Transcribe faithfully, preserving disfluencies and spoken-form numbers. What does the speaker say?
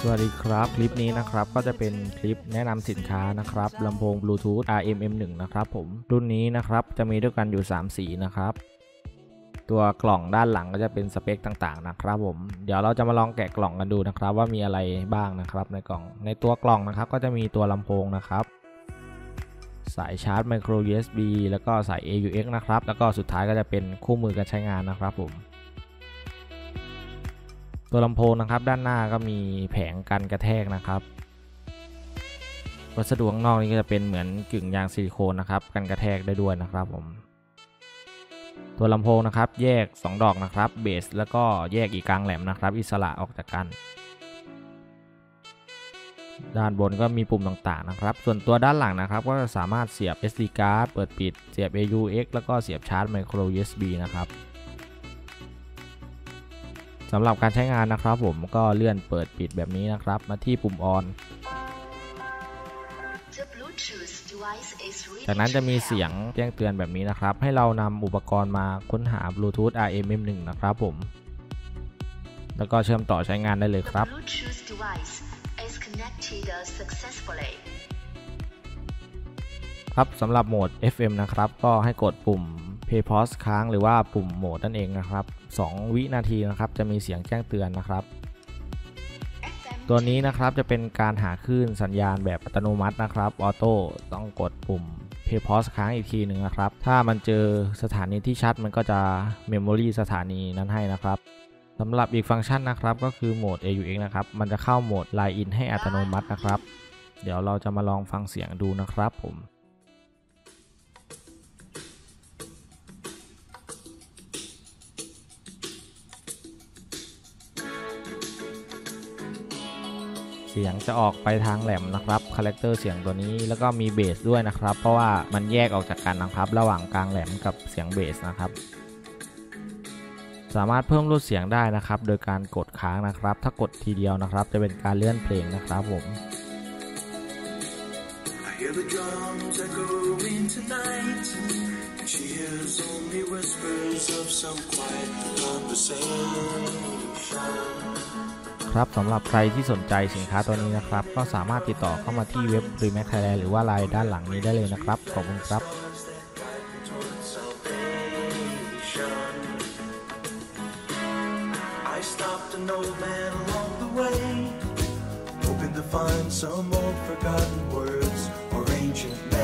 สวัสดีครับคลิปนี้นะครับก็จะเป็นคลิปแนะนำสินค้านะครับลำโพงบลูทูธ อาร์ เอ็ม เอ็ม หนึ่ง นะครับผมรุ่นนี้นะครับจะมีด้วยกันอยู่สามสีนะครับตัวกล่องด้านหลังก็จะเป็นสเปคต่างๆนะครับผมเดี๋ยวเราจะมาลองแกะกล่องกันดูนะครับว่ามีอะไรบ้างนะครับในกล่องในตัวกล่องนะครับก็จะมีตัวลำโพงนะครับสายชาร์จ Micro ยู เอส บี แล้วก็สาย เอ ยู เอ็กซ์ นะครับแล้วก็สุดท้ายก็จะเป็นคู่มือการใช้งานนะครับผมตัวลำโพงนะครับด้านหน้าก็มีแผงกันกระแทกนะครับวัสดุข้างนอกนี้ก็จะเป็นเหมือนกึ่งยางซิลิโคนนะครับกันกระแทกได้ด้วยนะครับผมตัวลำโพงนะครับแยกสองดอกนะครับเบสแล้วก็แยกอีกกลางแหลมนะครับอิสระออกจากกันด้านบนก็มีปุ่มต่างๆนะครับส่วนตัวด้านหลังนะครับก็สามารถเสียบ เอส ดี card เปิดปิดเสียบ เอ ยู เอ็กซ์ แล้วก็เสียบชาร์จ Micro ยู เอส บี นะครับสำหรับการใช้งานนะครับผมก็เลื่อนเปิดปิดแบบนี้นะครับมาที่ปุ่มออนจากนั้นจะมีเสียงแจ้งเตือนแบบนี้นะครับให้เรานำอุปกรณ์มาค้นหา Bluetooth อาร์ เอ็ม เอ็ม หนึ่ง นะครับผมแล้วก็เชื่อมต่อใช้งานได้เลยครับครับสำหรับโหมด เอฟ เอ็ม นะครับก็ให้กดปุ่ม Play Pause ค้างหรือว่าปุ่มโหมดนั่นเองนะครับสองวินาทีนะครับจะมีเสียงแจ้งเตือนนะครับตัวนี้นะครับจะเป็นการหาคลื่นสัญญาณแบบอัตโนมัตินะครับออโต้ต้องกดปุ่ม Play Pause ค้างอีกทีหนึ่งนะครับถ้ามันเจอสถานีที่ชัดมันก็จะ Memory สถานีนั้นให้นะครับสำหรับอีกฟังก์ชันนะครับก็คือโหมด เอ ยู เอ็กซ์ นะครับมันจะเข้าโหมด Line In ให้อัตโนมัตินะครับเดี๋ยวเราจะมาลองฟังเสียงดูนะครับผมเสียงจะออกไปทางแหลมนะครับคาแรคเตอร์เสียงตัวนี้แล้วก็มีเบสด้วยนะครับเพราะว่ามันแยกออกจากกันนะครับระหว่างกลางแหลมกับเสียงเบสนะครับสามารถเพิ่มรูดเสียงได้นะครับโดยการกดค้างนะครับถ้ากดทีเดียวนะครับจะเป็นการเลื่อนเพลงนะครับผมครับสำหรับใครที่สนใจสินค้าตัวนี้นะครับก็สามารถติดต่อเข้ามาที่เว็บ Remax Thailand หรือว่าไลน์ด้านหลังนี้ได้เลยนะครับขอบคุณครับFind some old forgotten words or ancient